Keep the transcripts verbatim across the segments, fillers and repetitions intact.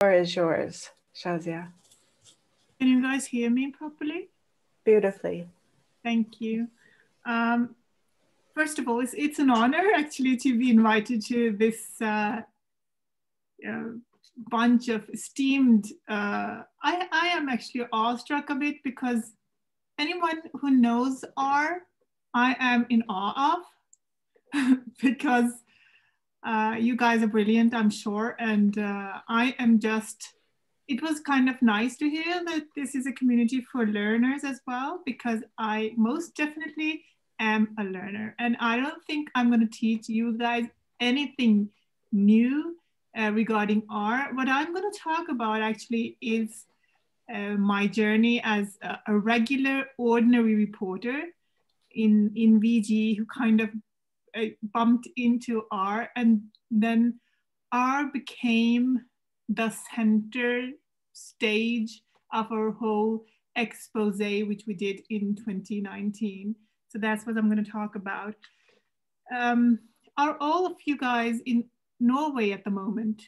floor is yours, Shazia. Can you guys hear me properly? Beautifully. Thank you. Um, first of all, it's, it's an honor actually to be invited to this uh, uh, bunch of esteemed, uh, I, I am actually awestruck a bit because anyone who knows R, I am in awe of because uh, you guys are brilliant, I'm sure. And uh, I am just, it was kind of nice to hear that this is a community for learners as well, because I most definitely am a learner. And I don't think I'm going to teach you guys anything new uh, regarding R. What I'm going to talk about actually is uh, my journey as a, a regular, ordinary reporter in, in V G who kind of uh, bumped into R, and then R became the center stage of our whole expose, which we did in twenty nineteen. So that's what I'm going to talk about. Um, are all of you guys in Norway at the moment?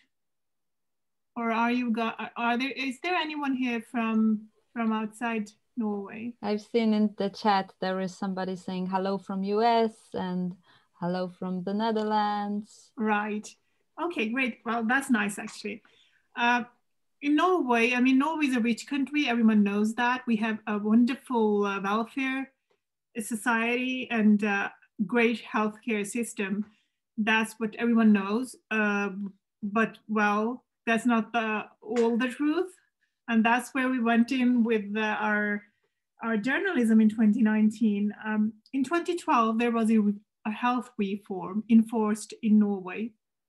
Or are you guys, are there, is there anyone here from, from outside Norway? I've seen in the chat there is somebody saying hello from U S and hello from the Netherlands. Right. Okay, great. Well, that's nice actually. Uh, in Norway, I mean, Norway is a rich country. Everyone knows that. We have a wonderful uh, welfare society and uh, great healthcare system. That's what everyone knows. Uh, but, well, that's not the, all the truth. And that's where we went in with uh, our, our journalism in twenty nineteen. Um, in twenty twelve, there was a, a health reform enforced in Norway.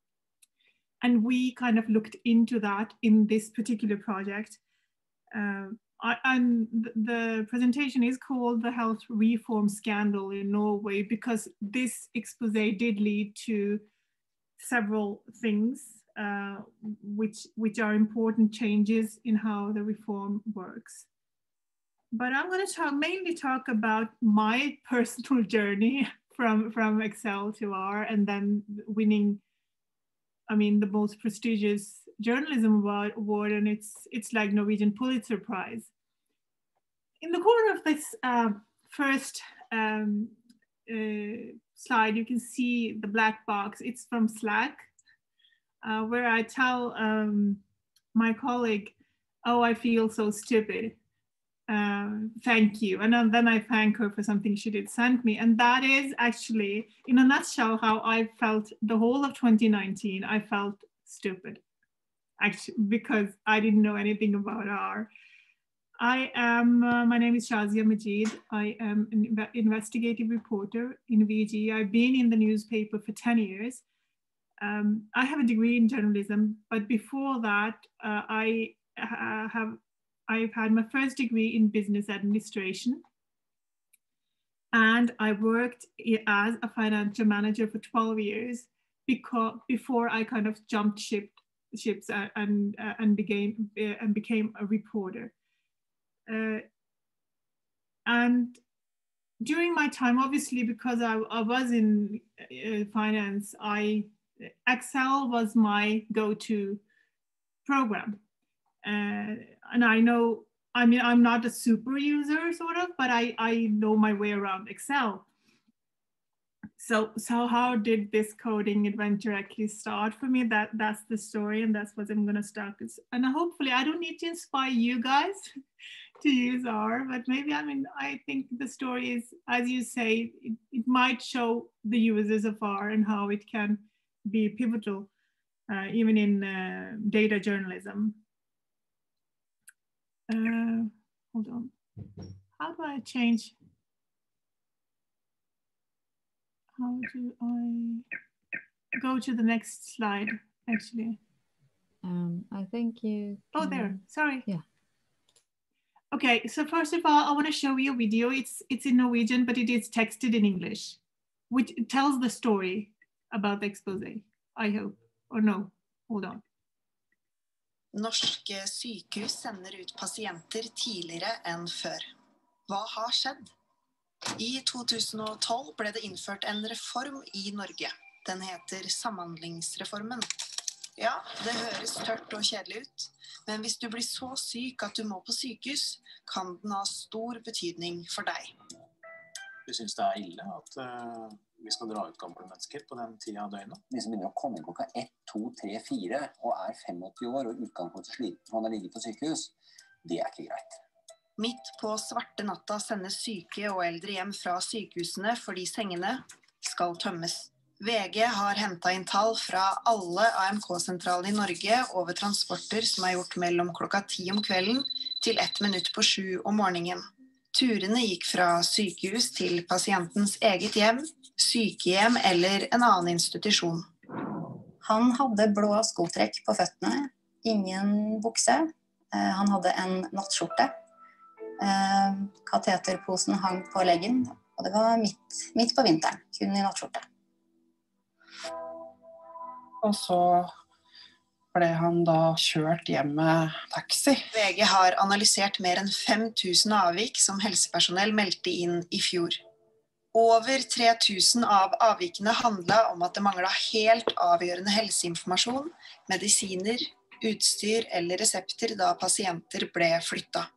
And we kind of looked into that in this particular project. Uh, I, and the presentation is called The Health Reform Scandal in Norway, because this expose did lead to several things uh, which, which are important changes in how the reform works. But I'm going to talk, mainly talk about my personal journey from, from Excel to R, and then winning, I mean, the most prestigious journalism award, and it's it's like Norwegian Pulitzer Prize. In the corner of this uh, first um, uh, slide, you can see the black box. It's from Slack, uh, where I tell um, my colleague, oh, I feel so stupid. Um, thank you. And then I thank her for something she did send me. And that is actually, in a nutshell, how I felt the whole of twenty nineteen. I felt stupid, actually, because I didn't know anything about R. I am, uh, my name is Shazia Majid. I am an investigative reporter in V G. I've been in the newspaper for ten years. Um, I have a degree in journalism, but before that, uh, I uh, have I've had my first degree in business administration, and I worked as a financial manager for twelve years because before I kind of jumped ship, ships and uh, and became uh, and became a reporter. Uh, and during my time, obviously, because I, I was in uh, finance, I Excel was my go-to program. Uh, and I know, I mean, I'm not a super user sort of, but I, I know my way around Excel. So, so how did this coding adventure actually start for me? That, that's the story, and that's what I'm gonna start. And hopefully I don't need to inspire you guys to use R, but maybe, I mean, I think the story is, as you say, it, it might show the users of R and how it can be pivotal, uh, even in uh, data journalism. Uh, hold on. How do I change? How do I go to the next slide, actually? Um, I think you can... Oh, there, sorry. Yeah. Okay, so first of all, I want to show you a video. It's, it's in Norwegian, but it is texted in English, which tells the story about the expose, I hope. Or no, hold on. Norske sykehus sender ut pasienter tidligere enn før. Hva har skjedd? I to tusen og tolv ble det innført en reform i Norge. Den heter Samhandlingsreformen. Ja, det høres tørt og kjedelig ut, men hvis du blir så syk at du må på sykehus, kan den ha stor betydning for deg. Du synes det er ille at uh, vi skal dra ut gamle mennesker på den tiden av døgnet? De som begynner å komme klokka ett, to, tre, fire og er åttifem år og utgangspunktet sliten for han har ligget på sykehus, det er ikke greit. Midt på svarte natta sendes syke og eldre hjem fra sykehusene fordi sengene skal tømmes. V G har hentet inn tall fra alle A M K-sentralene i Norge over transporter som er gjort mellom klokka ti om kvelden til ett minutt på sju om morgenen. Turene gikk fra sykehus til pasientens eget hjem, sykehjem eller en annen institusjon. Han hadde blå skotrekk på føttene, ingen bukse. Han hadde en nattskjorte. Kateterposen hang på leggen, og det var midt, midt på vinteren, kun i nattskjorte. Og så ble han da kjørt hjem med taxi. V G har analysert mer enn fem tusen avvik som helsepersonell meldte inn i fjor. Over tre tusen av avvikene handlet om at det manglet helt avgjørende helseinformasjon, medisiner, utstyr eller resepter da pasienter ble flyttet.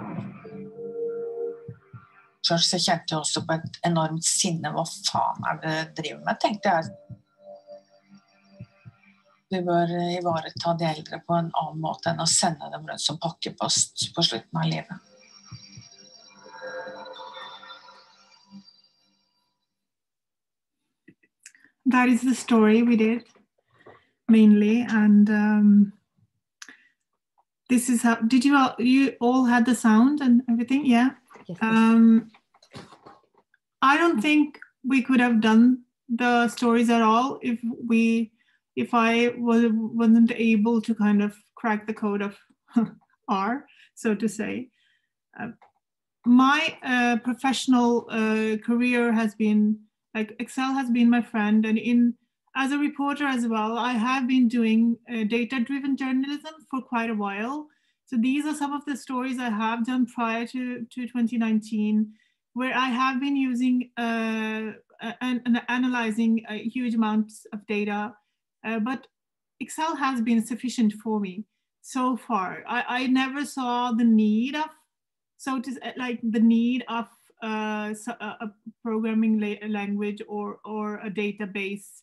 Så kjente jeg også på et enormt sinne. Hva faen er det jeg driver med, tenkte jeg. Vi bør ivareta de eldre på en annen måte enn å sende dem rundt som pakkepost på slutten av livet. That is the story we did, mainly, and um, this is how, did you all, you all had the sound and everything, yeah? Yes, yes. Um, I don't think we could have done the stories at all if we, if I was, wasn't able to kind of crack the code of R, so to say. Uh, my uh, professional uh, career has been, like Excel has been my friend, and in as a reporter as well, I have been doing uh, data-driven journalism for quite a while. So these are some of the stories I have done prior to, to twenty nineteen, where I have been using uh, and, and analyzing uh, huge amounts of data, uh, but Excel has been sufficient for me so far. I, I never saw the need of, so to like the need of uh, a programming la language or or a database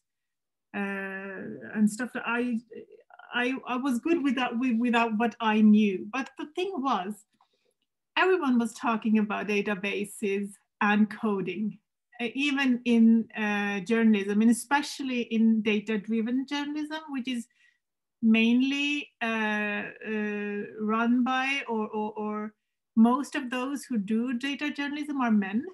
uh, and stuff that I. I, I was good without, without what I knew. But the thing was, everyone was talking about databases and coding, uh, even in uh, journalism, and especially in data-driven journalism, which is mainly uh, uh, run by, or, or, or most of those who do data journalism are men.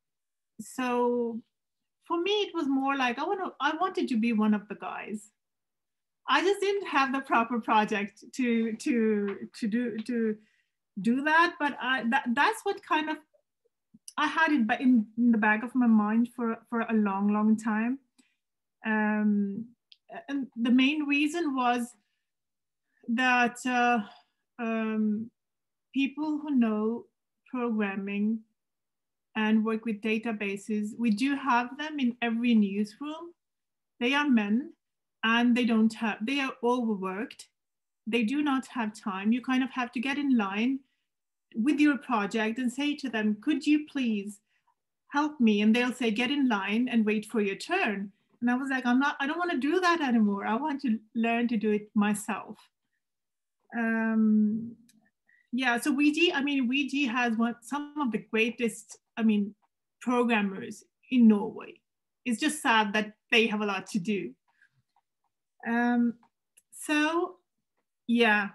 So for me, it was more like, I, wanna, I wanted to be one of the guys. I just didn't have the proper project to to to do to do that, but I, that that's what kind of I had it in, in the back of my mind for for a long, long time. Um, and the main reason was that uh, um, people who know programming and work with databases, we do have them in every newsroom. They are men. And they don't have, they are overworked. They do not have time. You kind of have to get in line with your project and say to them, could you please help me? And they'll say, get in line and wait for your turn. And I was like, I'm not, I don't want to do that anymore. I want to learn to do it myself. Um, yeah, so W G, I mean, W G has one, some of the greatest, I mean, programmers in Norway. It's just sad that they have a lot to do. Um, so, yeah,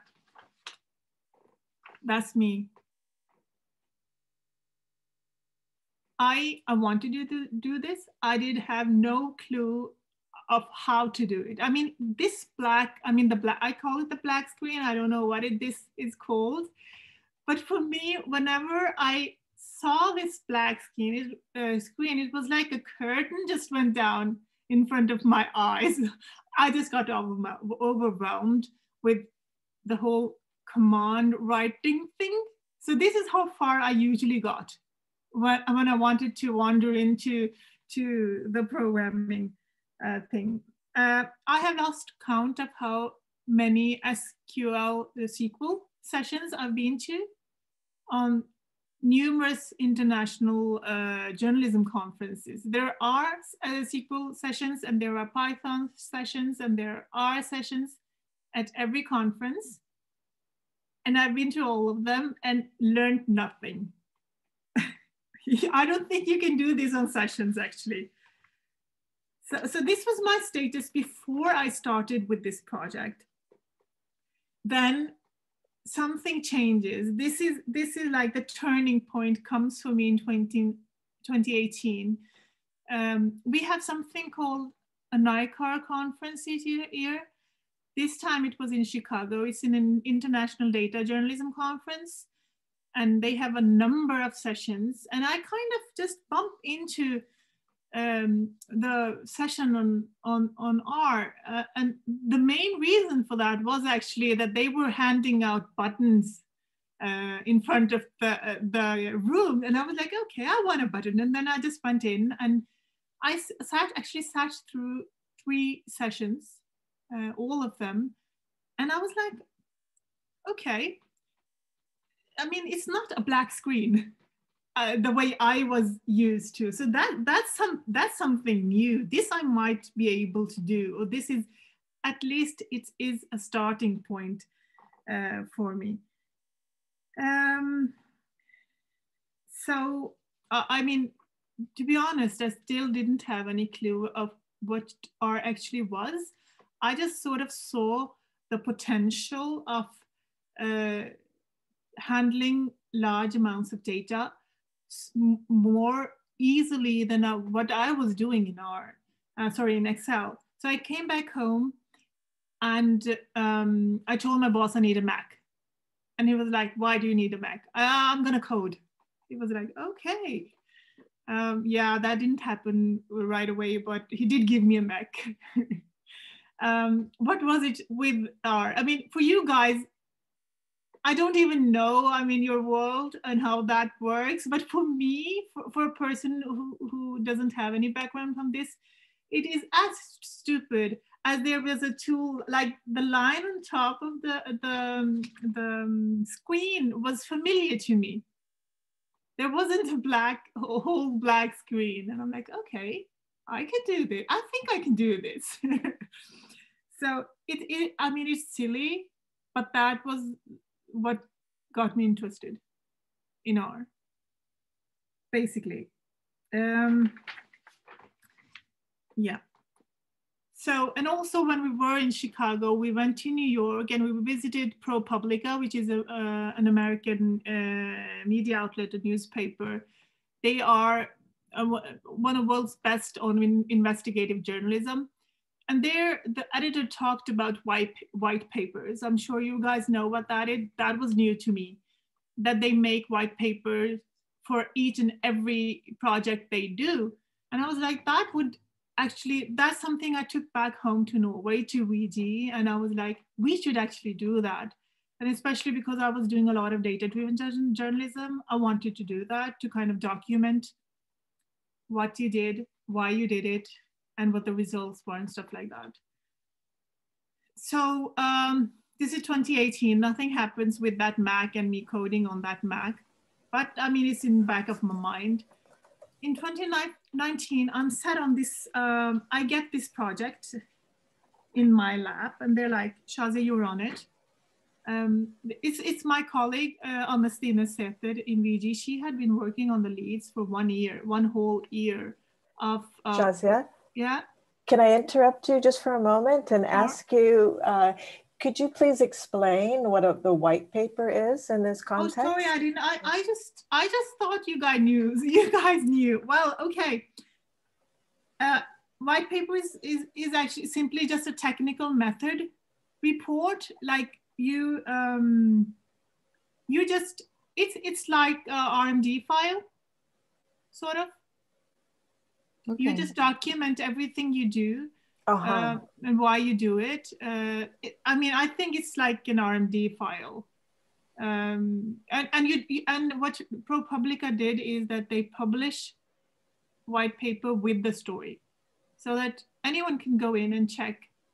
that's me. I, I wanted to do, do this. I did have no clue of how to do it. I mean, this black, I mean, the black, I call it the black screen. I don't know what it, this is called. But for me, whenever I saw this black screen, it, uh, screen, it was like a curtain just went down in front of my eyes. I just got overwhelmed with the whole command writing thing. So this is how far I usually got when, when I wanted to wander into to the programming uh, thing. Uh, I have lost count of how many S Q L uh, S Q L sessions I've been to on numerous international uh, journalism conferences. There are uh, S Q L sessions and there are Python sessions and there are sessions at every conference. And I've been to all of them and learned nothing. I don't think you can do this on sessions actually. So, so this was my status before I started with this project. Then something changes. This is, this is like the turning point comes for me in twenty eighteen. Um, we have something called a NICAR conference each year. This time it was in Chicago. It's in an international data journalism conference. And they have a number of sessions. And I kind of just bumped into um, the session on, on, on R. Uh, and the main reason for that was actually that they were handing out buttons uh, in front of the, uh, the room. And I was like, okay, I want a button. And then I just went in and I sat, actually sat through three sessions, uh, all of them. And I was like, okay. I mean, it's not a black screen uh, the way I was used to. So that that's some that's something new. This I might be able to do, or this is at least it is a starting point uh, for me. Um, so uh, I mean, to be honest, I still didn't have any clue of what R actually was. I just sort of saw the potential of uh, handling large amounts of data more easily than uh, what I was doing in R, uh, sorry, in Excel. So I came back home and um, I told my boss I need a Mac. And he was like, why do you need a Mac? Uh, I'm gonna code. He was like, okay. Um, yeah, that didn't happen right away, but he did give me a Mac. um, what was it with R? I mean, for you guys, I don't even know, I mean, your world and how that works. But for me, for, for a person who, who doesn't have any background from this, it is as stupid as there was a tool, like the line on top of the, the, the screen was familiar to me. There wasn't a black, a whole black screen. And I'm like, okay, I can do this. I think I can do this. So it, it, I mean, it's silly, but that was what got me interested in R, basically. Um, yeah. So, and also when we were in Chicago, we went to New York and we visited ProPublica, which is a, uh, an American uh, media outlet, a newspaper. They are uh, one of the world's best on in investigative journalism. And there, the editor talked about white, white papers. I'm sure you guys know what that is. That was new to me, that they make white papers for each and every project they do. And I was like, that would actually, that's something I took back home to Norway, to V G. And I was like, we should actually do that. And especially because I was doing a lot of data-driven journalism, I wanted to do that, to kind of document what you did, why you did it, and what the results were and stuff like that. So um, this is twenty eighteen, nothing happens with that Mac and me coding on that Mac, but I mean, it's in the back of my mind. In twenty nineteen, I'm sat on this, um, I get this project in my lap and they're like, Shazia, you're on it. Um, it's, it's my colleague, uh, Anne Stine Sæther in V G. She had been working on the leads for one year, one whole year of- uh, Shazia? Yeah. Can I interrupt you just for a moment and Sure. ask you, uh, could you please explain what a, the white paper is in this context? Oh, sorry, I didn't. I, I just, I just thought you guys knew. You guys knew. Well, okay. Uh, white paper is, is is actually simply just a technical method report. Like you, um, you just, it's it's like a R M D file, sort of. Okay. You just document everything you do, uh-huh. uh, and why you do it. Uh, it. I mean, I think it's like an R M D file. Um, and, and, you, and what ProPublica did is that they publish white paper with the story so that anyone can go in and check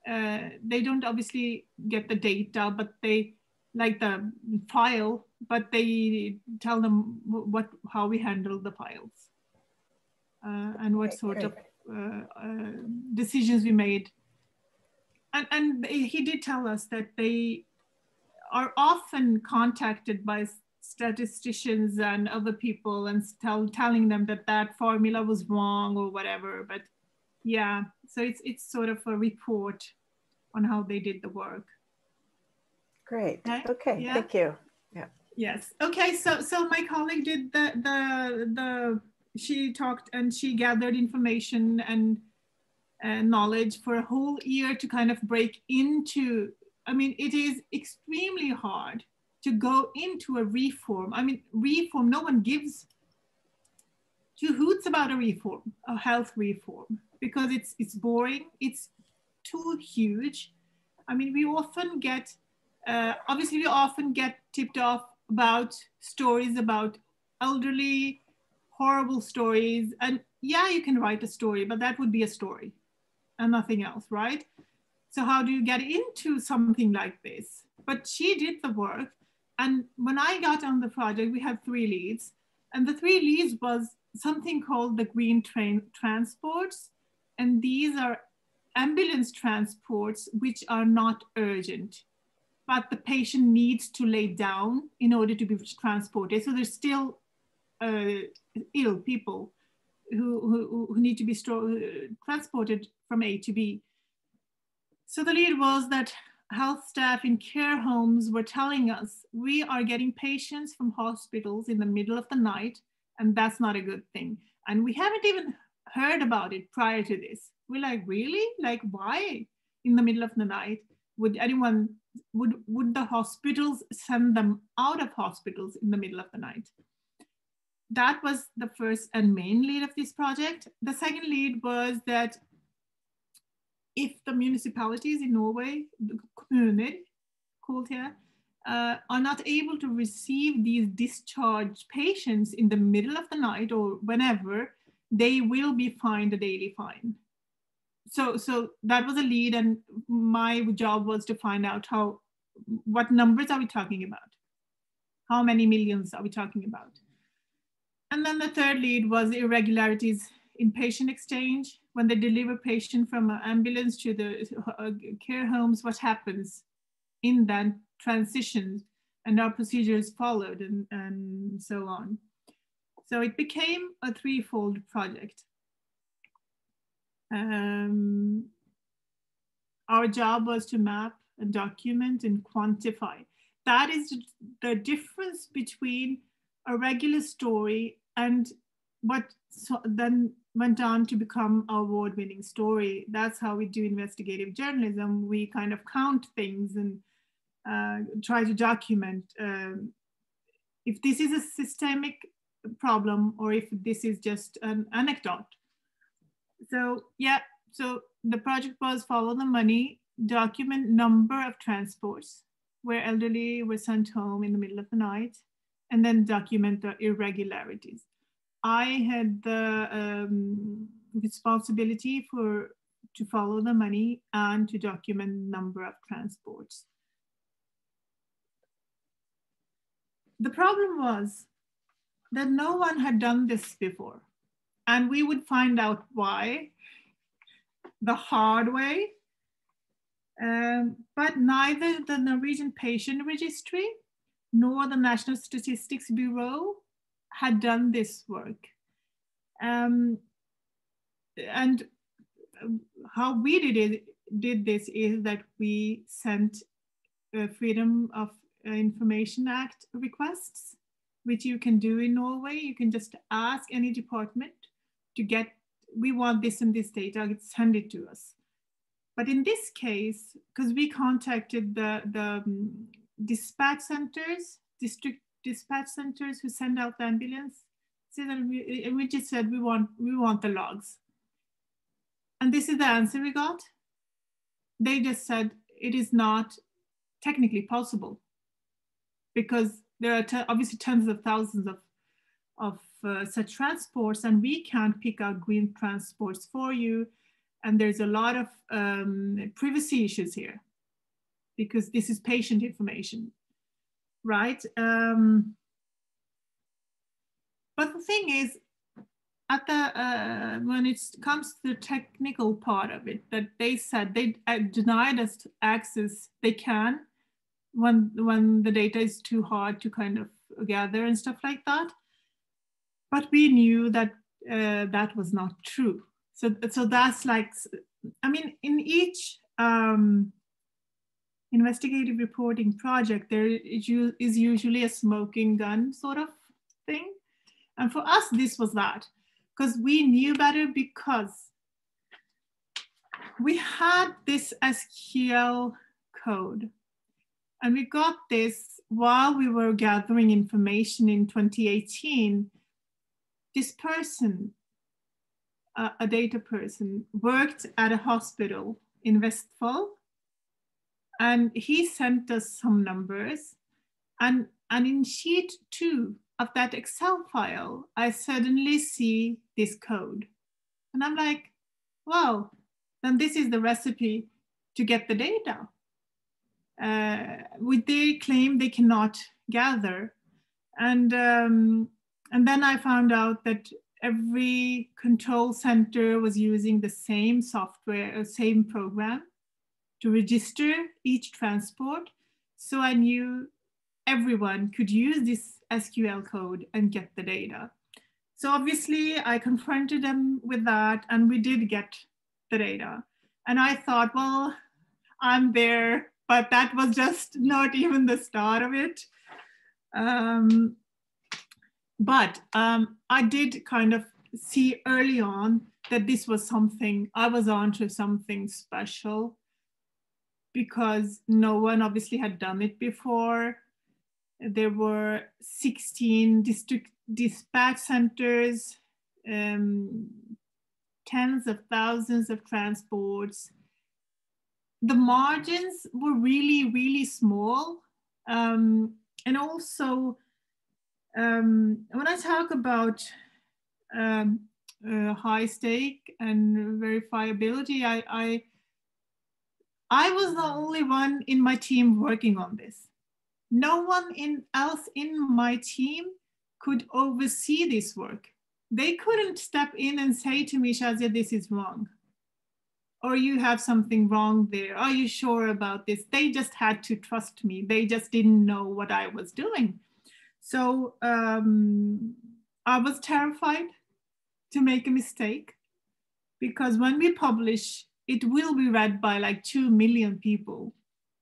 uh, they don't obviously get the data, but they like the file, but they tell them what how we handle the files uh, and what sort Great. of uh, uh, decisions we made. And, and he did tell us that they are often contacted by statisticians and other people and tell, telling them that that formula was wrong or whatever. But yeah, so it's, it's sort of a report on how they did the work. Great. Okay, Okay, yeah. Thank you. Yeah. Yes. Okay. So, so my colleague did the, the, the, she talked and she gathered information and uh, knowledge for a whole year to kind of break into, I mean, it is extremely hard to go into a reform. I mean, reform, no one gives two hoots about a reform, a health reform, because it's, it's boring. It's too huge. I mean, we often get, uh, obviously we often get tipped off about stories about elderly, horrible stories. And yeah, you can write a story, but that would be a story and nothing else, right? So how do you get into something like this? But she did the work. And when I got on the project, we had three leads. And the three leads was something called the green train transports. And these are ambulance transports, which are not urgent, but the patient needs to lay down in order to be transported. So there's still uh, ill people who, who, who need to be transported from A to B. So the lead was that health staff in care homes were telling us, we are getting patients from hospitals in the middle of the night, and that's not a good thing. And we haven't even heard about it prior to this. We're like, really? Like, why in the middle of the night? Would anyone, would, would the hospitals send them out of hospitals in the middle of the night? That was the first and main lead of this project. The second lead was that if the municipalities in Norway, the kommuner, called here, uh, are not able to receive these discharged patients in the middle of the night or whenever, they will be fined a daily fine. So, so that was a lead, and my job was to find out how, what numbers are we talking about? How many millions are we talking about? And then the third lead was irregularities in patient exchange. When they deliver patient from an ambulance to the uh, care homes, what happens in that transition, and our procedures followed, and, and so on. So it became a threefold project. Um, our job was to map and document and quantify. That is the difference between a regular story and what so then went on to become an award-winning story. That's how we do investigative journalism. We kind of count things and uh, try to document um, if this is a systemic problem or if this is just an anecdote. So yeah, so the project was follow the money, document number of transports where elderly were sent home in the middle of the night, and then document the irregularities. I had the um, responsibility for to follow the money and to document number of transports. The problem was that no one had done this before, and we would find out why the hard way. Um, but neither the Norwegian Patient Registry nor the National Statistics Bureau had done this work. Um, and how we did it, did this is that we sent uh, Freedom of Information Act requests, which you can do in Norway. You can just ask any department to get, we want this and this data, send it to us. But in this case, because we contacted the, the um, dispatch centers, district dispatch centers who send out the ambulance, so that we, we just said we want, we want the logs. And this is the answer we got. They just said it is not technically possible because there are obviously tens of thousands of, of uh, such transports, and we can't pick out green transports for you. And there's a lot of um, privacy issues here because this is patient information, right? Um, but the thing is, at the uh, when it comes to the technical part of it, that they said they uh, denied us access, they can, when when the data is too hard to kind of gather and stuff like that. But we knew that uh, that was not true. So, so that's like, I mean, in each um, investigative reporting project, there is usually a smoking gun sort of thing. And for us, this was that, because we knew better, because we had this S Q L code. And we got this while we were gathering information in twenty eighteen. This person, uh, a data person, worked at a hospital in Vestfold, and he sent us some numbers. And, and in sheet two of that Excel file, I suddenly see this code. And I'm like, well, then this is the recipe to get the data. Uh, with their claim they cannot gather. And, um, and then I found out that every control center was using the same software, or same program to register each transport. So I knew everyone could use this S Q L code and get the data. So obviously I confronted them with that, and we did get the data. And I thought, well, I'm there, but that was just not even the start of it. Um, but um, I did kind of see early on that this was something, I was onto something special, because no one obviously had done it before. There were sixteen district dispatch centers, um, tens of thousands of transports. The margins were really, really small. Um, and also, um, when I talk about um, uh, high stake and verifiability, I, I, I was the only one in my team working on this. No one in, else in my team could oversee this work. They couldn't step in and say to me, Shazia, this is wrong. Or you have something wrong there. Are you sure about this? They just had to trust me. They just didn't know what I was doing. So um, I was terrified to make a mistake, because when we publish, it will be read by like two million people.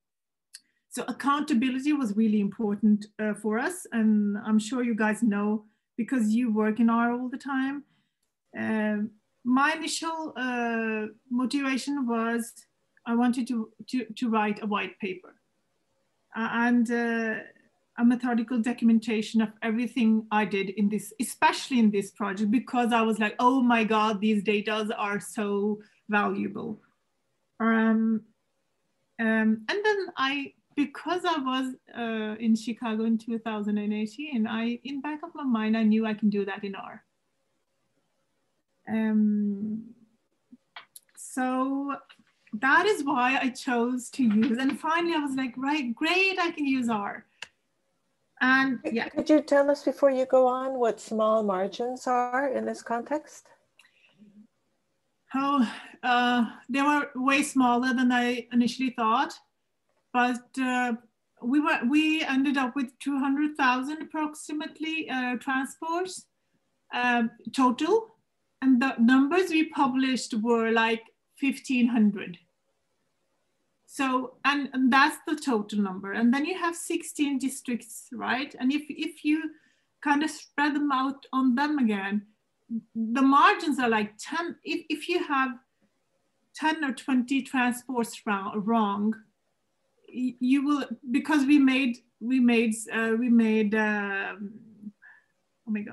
So accountability was really important uh, for us. And I'm sure you guys know, because you work in R all the time. Uh, my initial uh, motivation was I wanted to, to, to write a white paper uh, and uh, a methodical documentation of everything I did in this, especially in this project, because I was like, oh my God, these data are so valuable. Um, um, and then I, because I was uh, in Chicago in two thousand eighteen, I, in back of my mind, I knew I can do that in R. Um, so that is why I chose to use, and finally I was like, right, great, I can use R. And yeah. Could you tell us before you go on what small margins are in this context? Oh, uh, they were way smaller than I initially thought, but uh, we were we ended up with two hundred thousand approximately uh, transports uh, total, and the numbers we published were like fifteen hundred. So, and, and that's the total number. And then you have sixteen districts, right? And if, if you kind of spread them out on them again, the margins are like ten, if, if you have ten or twenty transports wrong, you will, because we made, we made, uh, we made, um, oh my God,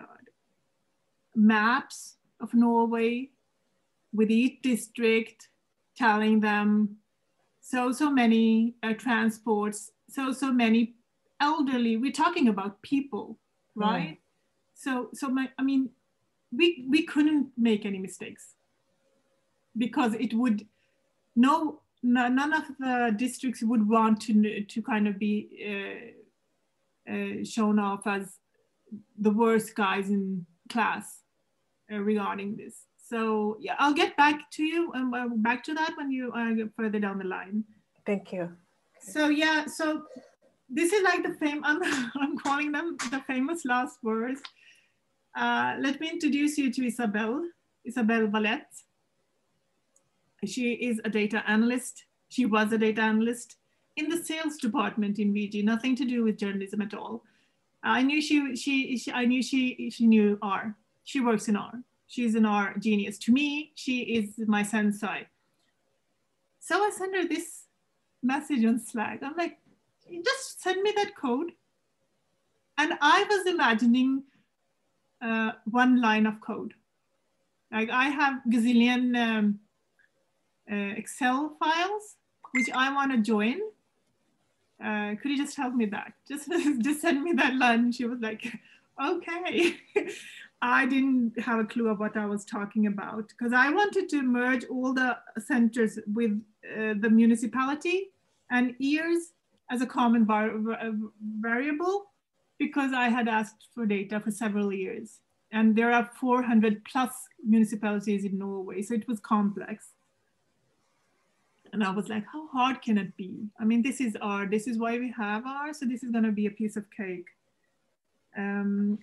maps of Norway with each district, telling them so, so many uh, transports, so, so many elderly, we're talking about people, right? Mm. So, so my, I mean, we, we couldn't make any mistakes. because it would, no, no none of the districts would want to, to kind of be uh, uh, shown off as the worst guys in class uh, regarding this. So yeah, I'll get back to you and um, uh, back to that when you uh, get further down the line. Thank you. So yeah, so this is like the fame, I'm, I'm calling them the famous last words. Uh, let me introduce you to Isabelle, Isabelle Valette. She is a data analyst. She was a data analyst in the sales department in V G, nothing to do with journalism at all. I knew she, she, she I knew she, she knew R. She works in R. She's an R genius. To me, she is my sensei. So I sent her this message on Slack. I'm like, just send me that code. And I was imagining uh, one line of code. Like I have gazillion um, uh, Excel files, which I want to join. Uh, could you just help me that? Just, just send me that line. She was like, okay. I didn't have a clue of what I was talking about because I wanted to merge all the centers with uh, the municipality and years as a common var variable because I had asked for data for several years. And there are four hundred plus municipalities in Norway, so it was complex. And I was like, how hard can it be? I mean, this is R, this is why we have R, so this is gonna be a piece of cake. Um,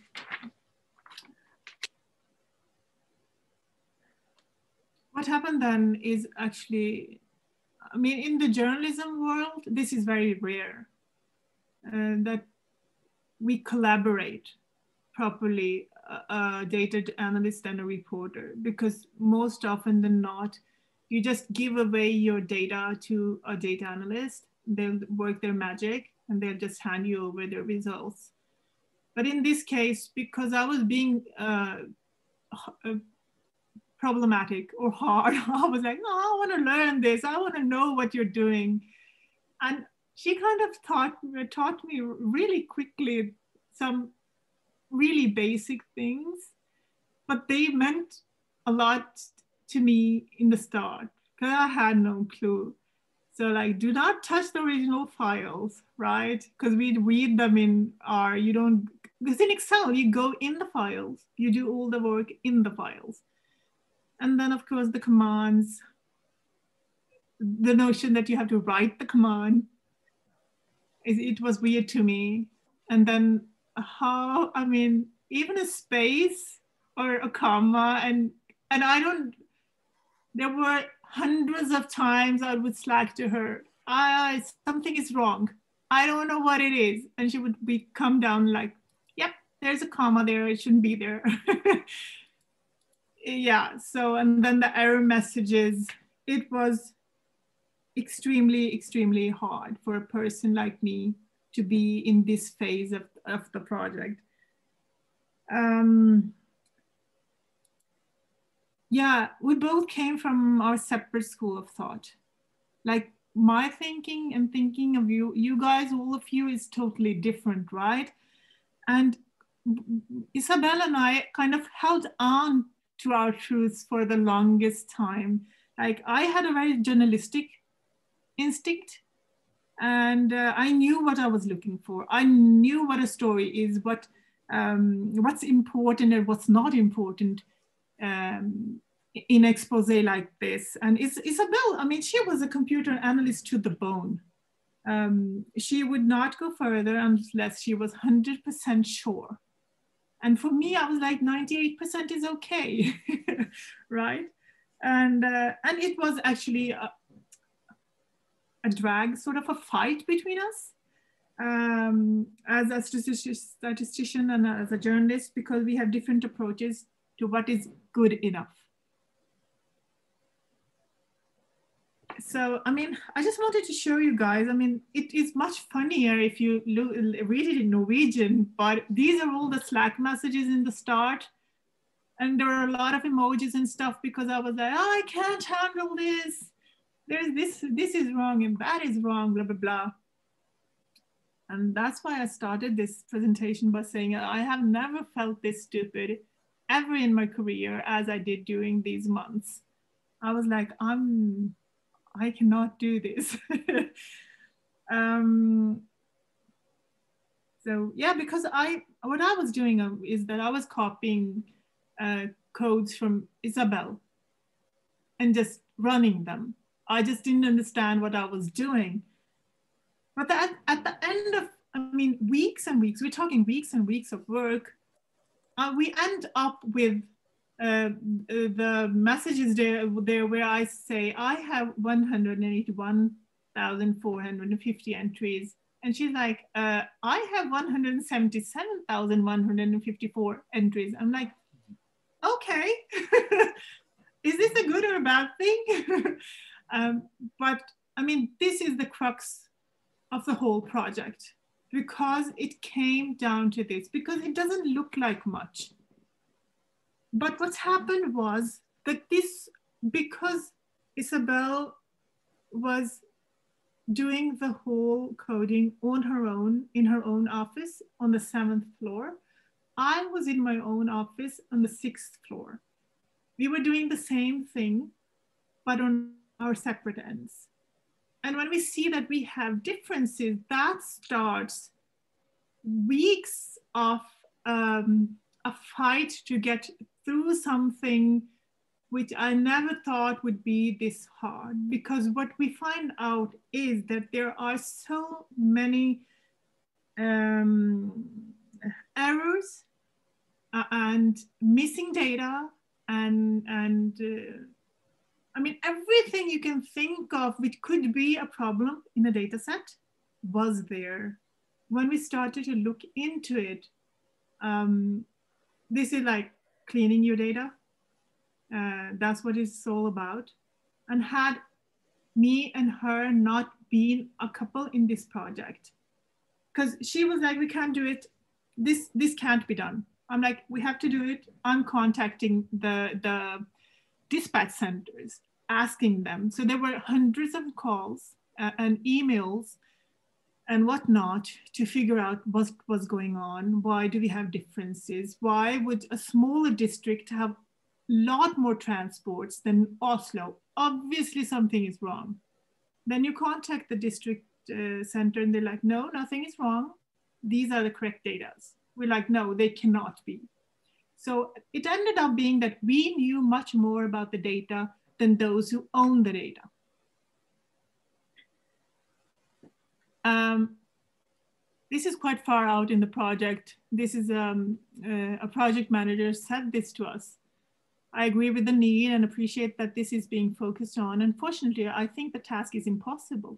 what happened then is actually, I mean, in the journalism world, this is very rare, uh, that we collaborate properly, a, a data analyst and a reporter, because most often than not, you just give away your data to a data analyst, they'll work their magic, and they'll just hand you over their results. But in this case, because I was being uh, uh, problematic or hard, I was like, no, I want to learn this. I want to know what you're doing. And she kind of taught, taught me really quickly some really basic things, but they meant a lot to me in the start because I had no clue. So like, do not touch the original files, right? Because we read them in R, you don't, because in Excel, you go in the files, you do all the work in the files. And then of course the commands, the notion that you have to write the command, it, it was weird to me. And then how, I mean, even a space or a comma, and, and I don't, there were hundreds of times I would Slack to her, I, something is wrong. I don't know what it is. And she would be come down like, yep, there's a comma there, it shouldn't be there. Yeah, so, and then the error messages, it was extremely, extremely hard for a person like me to be in this phase of, of the project. Um, yeah, we both came from our separate school of thought. Like my thinking and thinking of you, you guys, all of you is totally different, right? And Isabelle and I kind of held on to our truths for the longest time. Like I had a very journalistic instinct, and uh, I knew what I was looking for. I knew what a story is, what um, what's important and what's not important um, in expose like this. And Is Isabelle, I mean, she was a computer analyst to the bone. Um, she would not go further unless she was one hundred percent sure. And for me, I was like, ninety-eight percent is okay, right? And, uh, and it was actually a, a drag, sort of a fight between us um, as a statistician and as a journalist, because we have different approaches to what is good enough. So, I mean, I just wanted to show you guys, I mean, it is much funnier if you look, read it in Norwegian, but these are all the Slack messages in the start. And there are a lot of emojis and stuff because I was like, oh, I can't handle this. There's this, this is wrong and that is wrong, blah, blah, blah. And that's why I started this presentation by saying, I have never felt this stupid ever in my career as I did during these months. I was like, I'm, I cannot do this. um, so yeah, because I, what I was doing uh, is that I was copying uh, codes from Isabel and just running them. I just didn't understand what I was doing. But at, at the end of, I mean, weeks and weeks, we're talking weeks and weeks of work, uh, we end up with uh, the messages there, there where I say, I have one hundred eighty-one thousand four hundred fifty entries. And she's like, uh, I have one hundred seventy-seven thousand one hundred fifty-four entries. I'm like, okay, is this a good or a bad thing? um, but I mean, this is the crux of the whole project, because it came down to this, because it doesn't look like much. But what's happened was that this, because Isabel was doing the whole coding on her own, in her own office on the seventh floor, I was in my own office on the sixth floor. We were doing the same thing, but on our separate ends. And when we see that we have differences, that starts weeks of um, a fight to get through something which I never thought would be this hard. Because what we find out is that there are so many um, errors uh, and missing data and, and uh, I mean, everything you can think of which could be a problem in a data set was there. When we started to look into it, um, this is like cleaning your data. Uh, that's what it's all about. And had me and her not been a couple in this project, because she was like, we can't do it. This, this can't be done. I'm like, we have to do it. I'm contacting the, the dispatch centers, asking them. So there were hundreds of calls uh, and emails and whatnot to figure out what was going on. Why do we have differences? Why would a smaller district have a lot more transports than Oslo? Obviously something is wrong. Then you contact the district uh, center and they're like, no, nothing is wrong. These are the correct data. We're like, no, they cannot be. So it ended up being that we knew much more about the data than those who own the data. Um, this is quite far out in the project. This is um, uh, a project manager said this to us. I agree with the need and appreciate that this is being focused on. Unfortunately, I think the task is impossible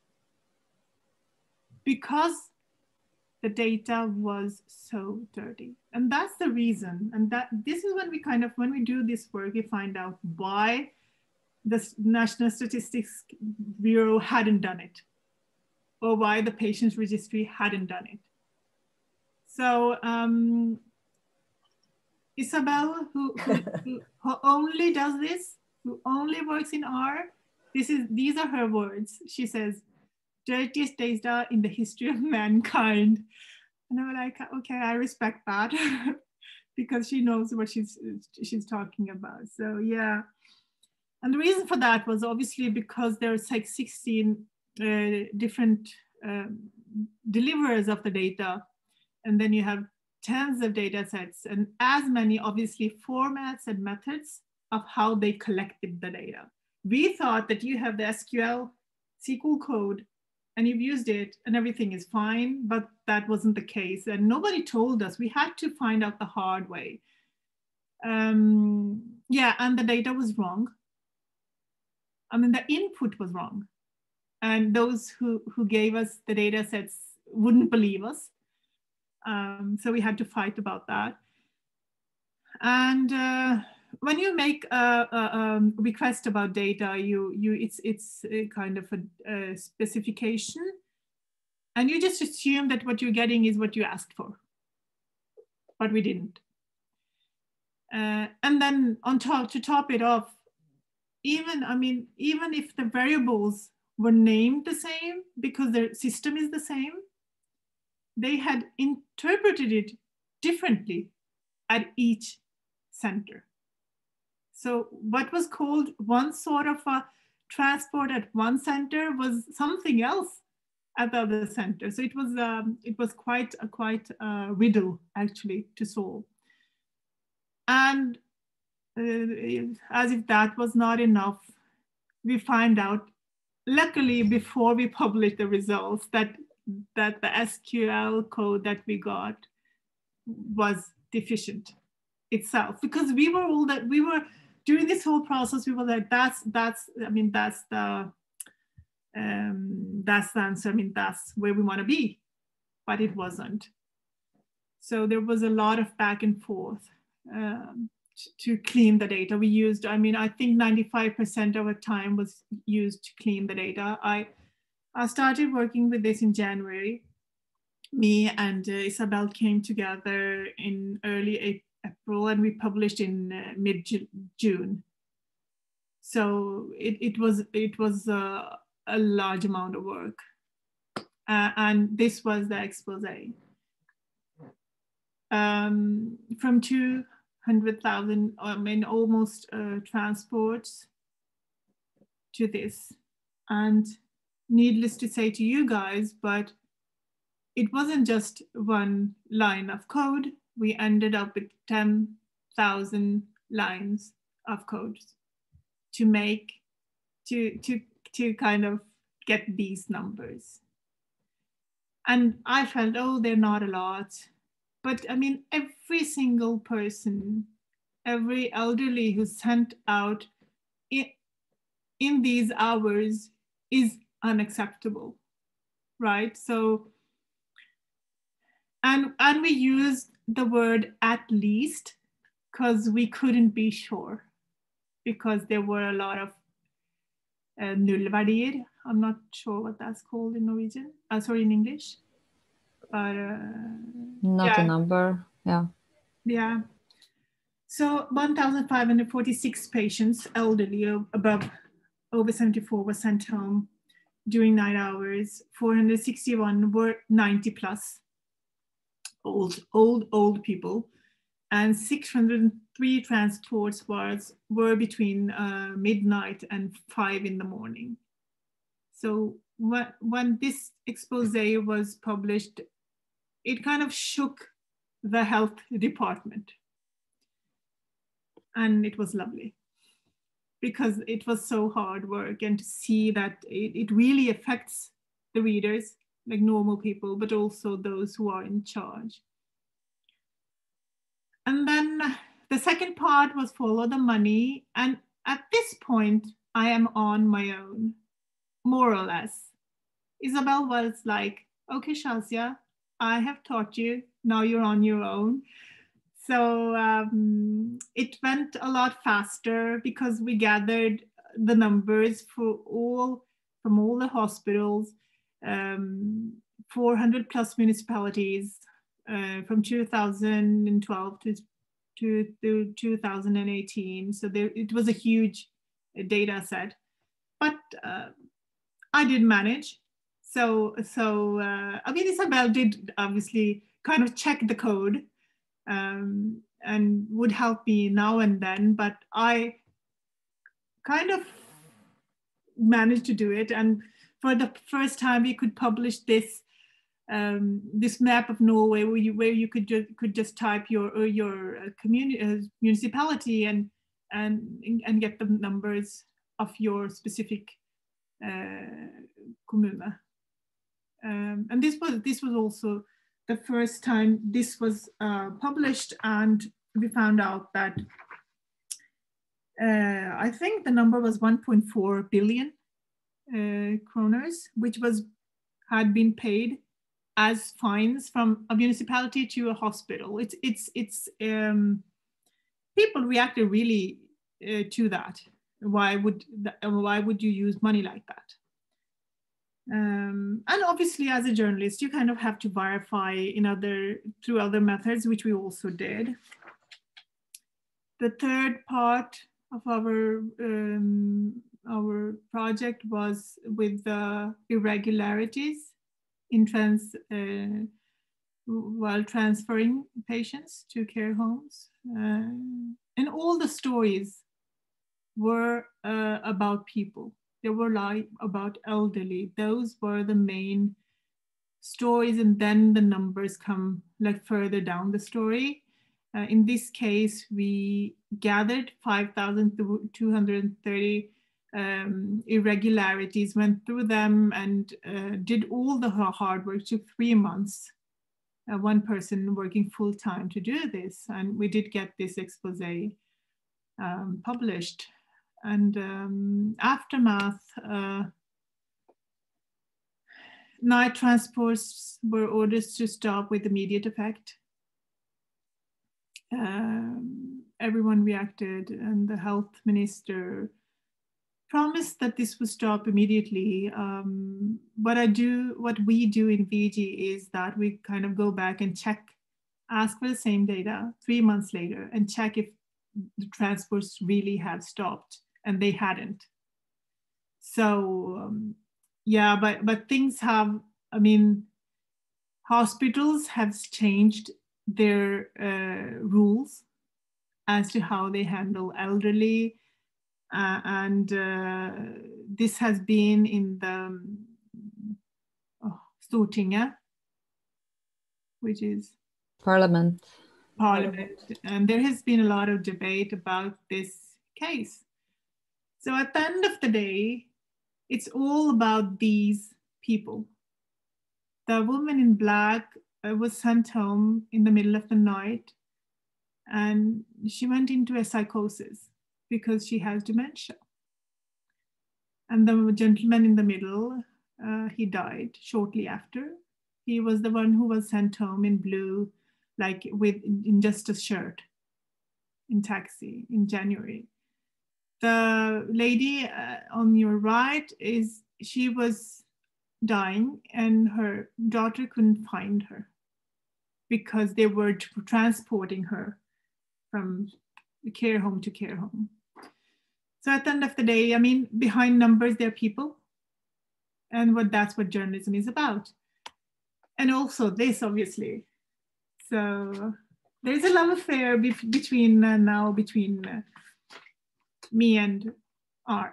because the data was so dirty. And that's the reason. And that this is when we kind of, when we do this work, we find out why the National Statistics Bureau hadn't done it, or why the patients registry hadn't done it. So um, Isabel, who, who, who, who only does this, who only works in R, this is, these are her words. She says, dirtiest data in the history of mankind. And I'm like, okay, I respect that because she knows what she's, she's talking about. So yeah. And the reason for that was obviously because there's like sixteen uh, different um, deliverers of the data. And then you have tens of data sets and as many obviously formats and methods of how they collected the data. We thought that you have the S Q L S Q L code and you've used it and everything is fine, but that wasn't the case. And nobody told us. We had to find out the hard way. Um, yeah, and the data was wrong. I mean, the input was wrong. And those who, who gave us the data sets wouldn't believe us. Um, so we had to fight about that. And uh, when you make a, a, a request about data, you, you, it's, it's a kind of a, a specification. And you just assume that what you're getting is what you asked for. But we didn't. Uh, and then on top, to top it off, even, I mean, even if the variables were named the same because the system is the same, they had interpreted it differently at each center. So what was called one sort of a transport at one center was something else at the other center. So it was um, it was quite a quite a riddle actually to solve. And uh, as if that was not enough, we find out, luckily before we published the results, that that the S Q L code that we got was deficient itself, because we were all that we were during this whole process, we were like, that's that's I mean that's the um, that's the answer. I mean that's where we want to be, but it wasn't. So there was a lot of back and forth um, to clean the data. We used, I mean, I think ninety-five percent of our time was used to clean the data. I I started working with this in January. Me and uh, Isabel came together in early April, and we published in uh, mid-June. So it, it was, it was uh, a large amount of work. Uh, and this was the expose. Um, from two hundred thousand, I mean, almost uh, transports to this. And needless to say to you guys, but it wasn't just one line of code. We ended up with ten thousand lines of code to make, to, to, to kind of get these numbers. And I felt, oh, they're not a lot. But I mean, every single person, every elderly who's sent out in, in these hours is unacceptable, right? So, and, and we used the word at least because we couldn't be sure, because there were a lot of uh, nullverdier. I'm not sure what that's called in Norwegian, uh, sorry, in English. But uh, not yeah. a number, yeah. Yeah. So one thousand five hundred forty-six patients, elderly above over seventy-four, were sent home during nine hours. four hundred sixty-one were ninety plus, old, old, old people. And six hundred three transports was, were between uh, midnight and five in the morning. So when, when this expose was published, it kind of shook the health department. And it was lovely, because it was so hard work, and to see that it, it really affects the readers, like normal people, but also those who are in charge. And then the second part was follow the money. And at this point, I am on my own, more or less. Isabel was like, okay, Shazia, I have taught you, now you're on your own. So um, it went a lot faster, because we gathered the numbers for all, from all the hospitals, um, four hundred plus municipalities, uh, from two thousand twelve to, to, to two thousand eighteen. So there, it was a huge data set, but uh, I did manage. So, so uh, I mean, Isabel did obviously kind of check the code um, and would help me now and then, but I kind of managed to do it. And for the first time, we could publish this um, this map of Norway, where you where you could ju could just type your uh, your uh, community uh, municipality and and and get the numbers of your specific uh, kommune. Um, and this was this was also the first time this was uh, published, and we found out that uh, I think the number was one point four billion uh, kroners, which was had been paid as fines from a municipality to a hospital. It's it's it's um, people reacted really uh, to that. Why would that, why would you use money like that? Um, and obviously, as a journalist, you kind of have to verify in other through other methods, which we also did. The third part of our um, our project was with the irregularities in trans uh, while transferring patients to care homes, uh, and all the stories were uh, about people. They were like about elderly. Those were the main stories, and then the numbers come like further down the story. Uh, in this case, we gathered five thousand two hundred thirty um, irregularities, went through them, and uh, did all the hard work. It took three months. Uh, one person working full time to do this, and we did get this expose um, published. And um, aftermath, uh, night transports were ordered to stop with immediate effect. Um, everyone reacted, and the health minister promised that this would stop immediately. Um, what I do, what we do in V G is that we kind of go back and check, ask for the same data three months later, and check if the transports really have stopped, and they hadn't. So um, yeah, but but things have. I mean, hospitals have changed their uh, rules as to how they handle elderly, uh, and uh, this has been in the oh, Stortinget, which is Parliament. Parliament, and there has been a lot of debate about this case. So at the end of the day, it's all about these people. The woman in black uh, was sent home in the middle of the night, and she went into a psychosis because she has dementia. And the gentleman in the middle, uh, he died shortly after. He was the one who was sent home in blue, like with in just a shirt, in taxi in January. The lady uh, on your right is, she was dying, and her daughter couldn't find her because they were transporting her from care home to care home. So at the end of the day, I mean, behind numbers, there are people, and what that's what journalism is about. And also this, obviously. So there's a love affair be between uh, now between uh, me and R.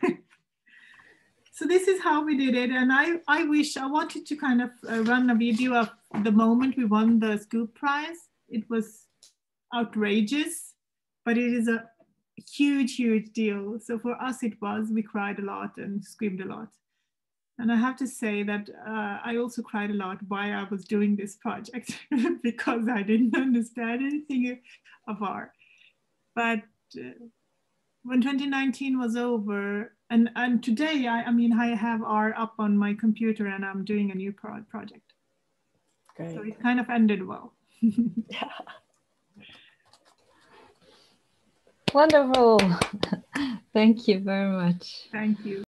So this is how we did it. And I, I wish, I wanted to kind of uh, run a video of the moment we won the SKUP prize. It was outrageous, but it is a huge, huge deal. So for us it was, we cried a lot and screamed a lot. And I have to say that uh, I also cried a lot why I was doing this project because I didn't understand anything of art. But uh, when twenty nineteen was over, and, and today, I, I mean, I have art up on my computer and I'm doing a new pro project. Great. So it kind of ended well. Yeah. Wonderful. Thank you very much. Thank you.